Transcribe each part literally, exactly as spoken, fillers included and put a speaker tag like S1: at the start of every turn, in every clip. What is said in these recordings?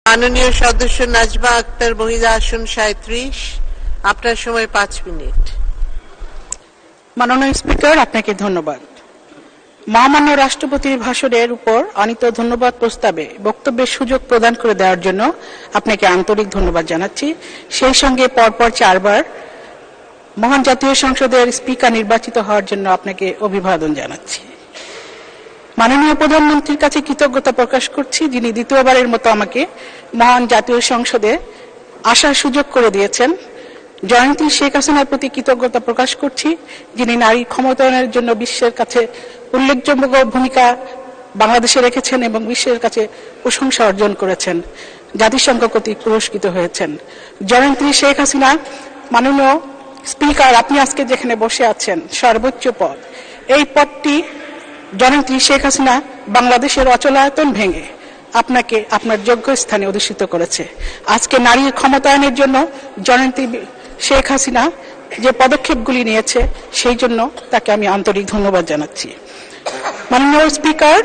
S1: মাননীয় সদস্য নাজমা আক্তার মহিলা আসন সাঁইত্রিশ, আপনার সময় পাঁচ মিনিট।
S2: মাননীয় স্পিকার, আপনাকে ধন্যবাদ। মহামান্য রাষ্ট্রপতির ভাষণের উপর আনীত ধন্যবাদ প্রস্তাবে বক্তব্যের সুযোগ প্রদান করে দেওয়ার জন্য আপনাকে আন্তরিক ধন্যবাদ জানাচ্ছি। সেই সঙ্গে পরপর চারবার মহান জাতীয় সংসদের স্পিকার নির্বাচিত হওয়ার জন্য আপনাকে অভিবাদন জানাচ্ছি। মাননীয় প্রধানমন্ত্রীর কাছে কৃতজ্ঞতা প্রকাশ করছি, যিনি দ্বিতীয়বারের মতো আমাকে মহান জাতীয় সংসদে আসার সুযোগ করে দিয়েছেন। জয়ন্তী শেখ হাসিনার প্রতি কৃতজ্ঞতা প্রকাশ করছি, যিনি নারী ক্ষমতায়নের জন্য বিশ্বের কাছে উল্লেখযোগ্য ভূমিকা বাংলাদেশে রেখেছেন এবং বিশ্বের কাছে প্রশংসা অর্জন করেছেন, জাতিসংঘ কর্তৃক পুরস্কৃত হয়েছেন। জয়ন্তী শেখ হাসিনা, মাননীয় স্পিকার, আপনি আজকে যেখানে বসে আছেন সর্বোচ্চ পদ, এই পদটি জয়ন্তী শেখ হাসিনা বাংলাদেশের অচলায়তন ভেঙে আপনাকে আপনার যোগ্য স্থানে অধিষ্ঠিত করেছে। আজকে নারীর ক্ষমতায়নের জন্য জয়ন্তী শেখ হাসিনা যে পদক্ষেপগুলি নিয়েছে সেই জন্য তাকে আমি আন্তরিক ধন্যবাদ জানাচ্ছি। মাননীয় স্পিকার,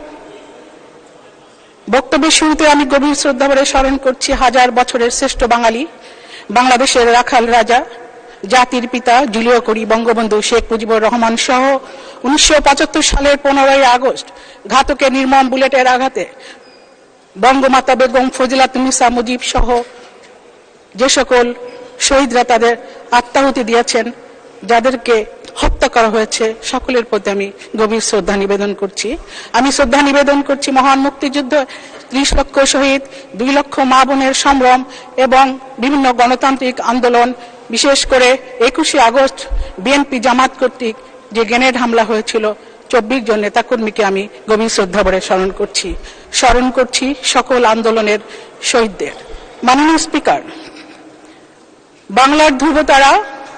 S2: বক্তব্যের শুরুতে আমি গভীর শ্রদ্ধা ভরে স্মরণ করছি হাজার বছরের শ্রেষ্ঠ বাঙালি, বাংলাদেশের রাখাল রাজা, জাতির পিতা জুলিও করি বঙ্গবন্ধু শেখ মুজিবুর রহমান সহ উনিশশো পঁচাত্তর সালের পনেরোই আগস্ট ঘাতকের নির্মম বুলেটের আঘাতে বঙ্গমাতা বেগম ফজিলাতুন্নেসা মুজিব সহ যে সকল শহীদরা তাদের আত্মাহুতি দিয়েছেন, যাদেরকে হত্যা করা হয়েছে, সকলের প্রতি আমি গভীর শ্রদ্ধা নিবেদন করছি। আমি শ্রদ্ধা নিবেদন করছি মহান মুক্তিযুদ্ধ, ত্রিশ লক্ষ শহীদ, দুই লক্ষ মা বোনের সম্ভ্রম এবং বিভিন্ন গণতান্ত্রিক আন্দোলন, বিশেষ করে একুশে আগস্ট বিএনপি জামাত কর্তৃক যে গ্রেনেড হামলা হয়েছিল, চব্বিশ জন নেতাকর্মীকে আমি গভীর শ্রদ্ধা ভরে স্মরণ করছি স্মরণ করছি সকল আন্দোলনের শহীদদের। মাননীয় স্পিকার, বাংলার ধ্রুবতারা,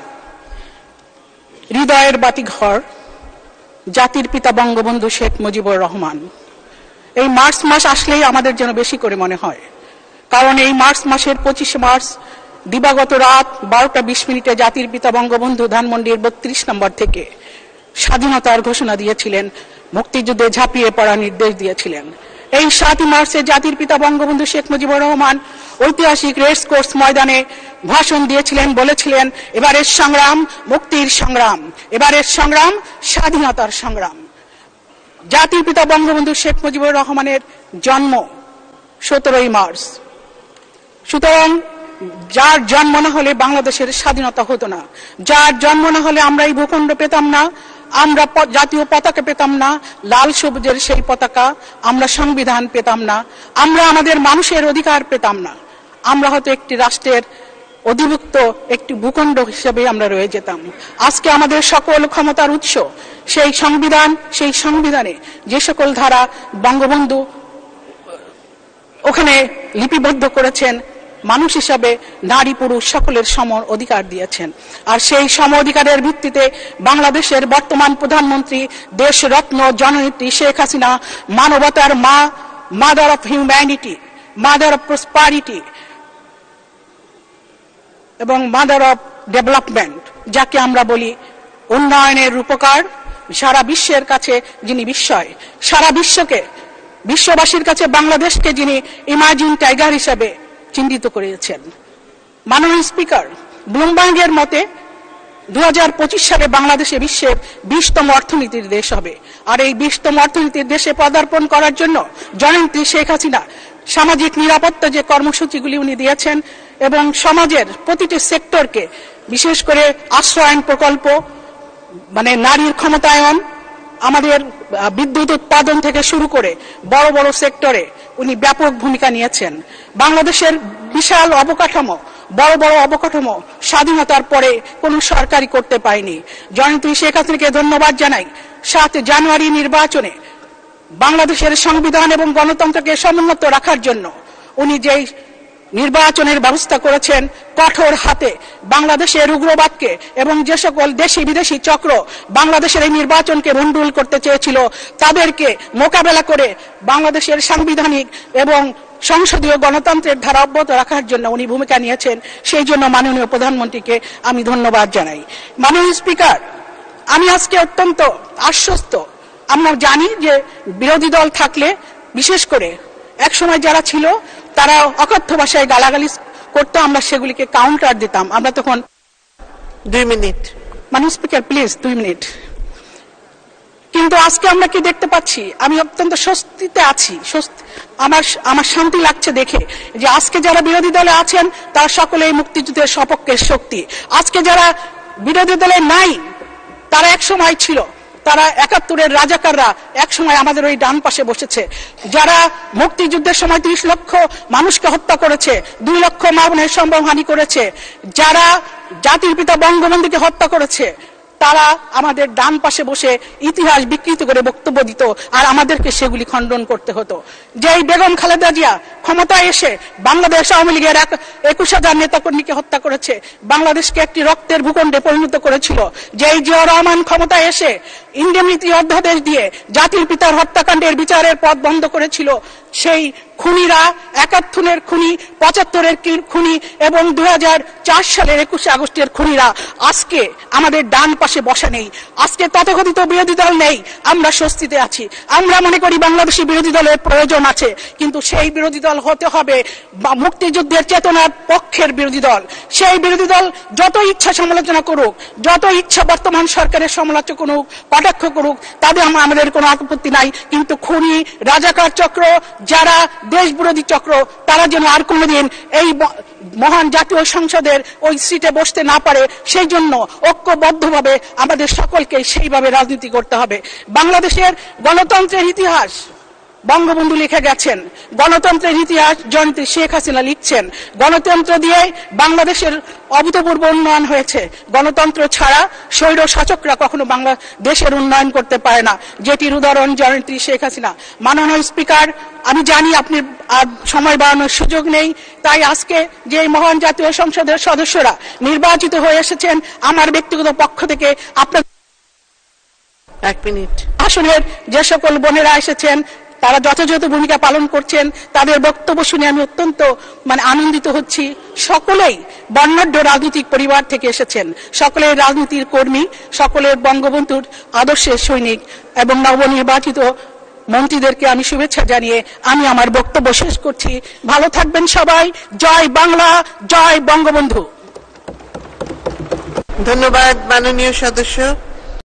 S2: হৃদয়ের বাতিঘর, জাতির পিতা বঙ্গবন্ধু শেখ মুজিবুর রহমান, এই মার্চ মাস আসলেই আমাদের যেন বেশি করে মনে হয়, কারণ এই মার্চ মাসের পঁচিশে মার্চ দিবাগত রাত বারোটা বিশ মিনিটে জাতির পিতা বঙ্গবন্ধু ধানমন্ডির বত্রিশ নম্বর থেকে স্বাধীনতার ঘোষণা দিয়েছিলেন, মুক্তিযুদ্ধে ঝাঁপিয়ে পড়ার নির্দেশ দিয়েছিলেন। এই সাতই মার্চে জাতির পিতা বঙ্গবন্ধু শেখ মুজিবুর রহমান ঐতিহাসিক রেস কোর্স ময়দানে ভাষণ দিয়েছিলেন, বলেছিলেন এবারের সংগ্রাম মুক্তির সংগ্রাম, এবারের সংগ্রাম স্বাধীনতার সংগ্রাম। জাতির পিতা বঙ্গবন্ধু শেখ মুজিবুর রহমানের জন্ম সতেরোই মার্চ, সুতরাং যার জন্ম না হলে বাংলাদেশের স্বাধীনতা হতো না, যার জন্ম না হলে আমরা এই ভূখণ্ড পেতাম না, আমরা জাতীয় পতাকা পেতাম না, লাল সবুজের সেই পতাকা, আমরা সংবিধান পেতাম না, আমরা আমাদের মানুষের অধিকার পেতাম না, আমরা হয়তো একটি রাষ্ট্রের অধিভুক্ত একটি ভূখণ্ড হিসেবে আমরা রয়ে যেতাম। আজকে আমাদের সকল ক্ষমতার উৎস সেই সংবিধান, সেই সংবিধানে যে সকল ধারা বঙ্গবন্ধু ওখানে লিপিবদ্ধ করেছেন, মানুষ হিসাবে নারী পুরুষ সকলের সম অধিকার দিয়েছেন। আর সেই সম অধিকারের ভিত্তিতে বাংলাদেশের বর্তমান প্রধানমন্ত্রী দেশরত্ন জননেত্রী শেখ হাসিনা মানবতার মা, mother of humanity, mother of prosperity এবং মাদার অফ ডেভেলপমেন্ট, যাকে আমরা বলি উন্নয়নের রূপকার, সারা বিশ্বের কাছে যিনি বিস্ময়, সারা বিশ্বকে বিশ্ববাসীর কাছে বাংলাদেশকে যিনি ইমাজিন টাইগার হিসেবে চিহ্নিত করেছেন। মাননীয় স্পিকার, ব্লুমবার্গের মতে দু হাজার পঁচিশ সালে বাংলাদেশে বিশ্বের বিশতম অর্থনীতির দেশ হবে। আর এই বিশতম অর্থনীতির দেশে পদার্পণ করার জন্য জননেত্রী শেখ হাসিনা সামাজিক নিরাপত্তা যে কর্মসূচিগুলি উনি দিয়েছেন এবং সমাজের প্রতিটি সেক্টরকে, বিশেষ করে আশ্রয়ন প্রকল্প, মানে নারীর ক্ষমতায়ন, আমাদের বিদ্যুৎ উৎপাদন থেকে শুরু করে বড় বড় সেক্টরে উনি ব্যাপক ভূমিকা নিয়েছেন। বাংলাদেশের বিশাল অবকাঠামো, বড় বড় অবকাঠামো স্বাধীনতার পরে কোন সরকারি করতে পারেনি। জয়ন্তী শেখ হাসিনাকে ধন্যবাদ জানাই। সাত জানুয়ারি নির্বাচনে বাংলাদেশের সংবিধান এবং গণতন্ত্রকে সমুন্নত রাখার জন্য উনি যেই নির্বাচনের ব্যবস্থা করেছেন, কঠোর হাতে বাংলাদেশের উগ্রবাদকে এবং যে সকল দেশি বিদেশি চক্র বাংলাদেশের এই নির্বাচনকে ভণ্ডুল করতে চেয়েছিল, তাদেরকে মোকাবেলা করে বাংলাদেশের সাংবিধানিক এবং সংসদীয় গণতন্ত্রের ধারা অব্যাহত রাখার জন্য উনি ভূমিকা নিয়েছেন। সেই জন্য মাননীয় প্রধানমন্ত্রীকে আমি ধন্যবাদ জানাই। মাননীয় স্পিকার, আমি আজকে অত্যন্ত আশ্বস্ত। আমরা জানি যে বিরোধী দল থাকলে, বিশেষ করে এক সময় যারা ছিল তারা অকথ্য ভাষায় গালাগালি করতো, আমরা সেগুলিকে কাউন্টার দিতাম। আমরা তখন
S1: দুই মিনিট
S2: মানে স্পিকার প্লিজ দুই মিনিট। কিন্তু আজকে আমরা কি দেখতে পাচ্ছি, আমি অত্যন্ত স্বস্তিতে আছি, আমার আমার শান্তি লাগছে দেখে যে আজকে যারা বিরোধী দলে আছেন তারা সকলেই মুক্তিযুদ্ধের সপক্ষের শক্তি। আজকে যারা বিরোধী দলে নাই তারা এক সময় ছিল, তারা একাত্তরের রাজাকাররা এক সময় আমাদের ওই ডান পাশে বসেছে। যারা মুক্তিযুদ্ধের সময় ত্রিশ লক্ষ মানুষকে হত্যা করেছে, দুই লক্ষ মা বোনের সম্ভ্রমহানি করেছে, যারা জাতির পিতা বঙ্গবন্ধুকে হত্যা করেছে, তারা আমাদের ডান পাশে বসে ইতিহাস বিকৃত করে বক্তব্য দিত, আর আমাদেরকে সেগুলি খণ্ডন করতে হতো। যেই বেগম খালেদা জিয়া ক্ষমতায় এসে বাংলাদেশ আওয়ামী লীগের একুশ হাজার নেতাকর্মীকে হত্যা করেছে, বাংলাদেশকে একটি রক্তের ভূখণ্ডে পরিণত করেছিল। যেই জিয়া রহমান ক্ষমতায় এসে ইন্ডেমনিটি অধ্যাদেশ দিয়ে জাতির পিতার হত্যাকাণ্ডের বিচারের পথ বন্ধ করেছিল, সেই খুনিরা একাত্তরের খুনি, পঁচাত্তরের খুনি এবং দুই হাজার চার সালের একুশে আগস্টের খুনিরা আজকে আমাদের ডান পাশে বসা নেই। আজকে তথাকথিত বিরোধী দল নেই, আমরা স্বস্তিতে আছি। আমরা মনে করি বাংলাদেশি বিরোধী দলের প্রয়োজন আছে, কিন্তু সেই বিরোধী দল হতে হবে মুক্তিযুদ্ধের চেতনার পক্ষের বিরোধী দল। সেই বিরোধী দল যত ইচ্ছা সমালোচনা করুক, যত ইচ্ছা বর্তমান সরকারের সমালোচনা করুক, কটাক্ষ করুক, তাদের আমাদের কোনো আপত্তি নাই, কিন্তু খুনি, রাজাকার চক্র, যারা দেশ বিরোধী চক্র, তারা যেন আর কোনোদিন এই মহান জাতীয় সংসদের ওই সিটে বসতে না পারে, সেই জন্য ঐক্যবদ্ধভাবে আমাদের সকলকে সেইভাবে রাজনীতি করতে হবে। বাংলাদেশের গণতন্ত্রের ইতিহাস বঙ্গবন্ধু লিখে গেছেন, গণতন্ত্রের ইতিহাস জয়ন্তী শেখ হাসিনা লিখছেন। গণতন্ত্র দিয়ে বাংলাদেশের অভূতপূর্ব উন্নয়ন হয়েছে। গণতন্ত্র ছাড়া স্বৈর শাসকরা কখনো বাংলাদেশের উন্নয়ন করতে পারে না, যেটির উদাহরণ জয়ন্তী শেখ হাসিনা। মাননীয় স্পিকার, আমি জানি আপনি সময় বাড়ানোর সুযোগ নেই, তাই আজকে যে মহান জাতীয় সংসদের সদস্যরা নির্বাচিত হয়ে এসেছেন, আমার ব্যক্তিগত পক্ষ থেকে আপনার
S1: এক মিনিট
S2: আসনের যে সকল বোনেরা এসেছেন তারা যথাযথ ভূমিকা পালন করছেন, তাদের বক্তব্য শুনে আমি অত্যন্ত মানে আনন্দিত হচ্ছি। সকলেই বর্ণাঢ্য রাজনৈতিক পরিবার থেকে এসেছেন, সকলের রাজনীতির কর্মী, সকলের বঙ্গবন্ধুর আদর্শের সৈনিক এবং নবনির্বাচিত মন্ত্রীদেরকে আমি শুভেচ্ছা জানিয়ে আমি আমার বক্তব্য শেষ করছি। ভালো থাকবেন সবাই। জয় বাংলা, জয় বঙ্গবন্ধু।
S1: ধন্যবাদ মাননীয় সদস্য।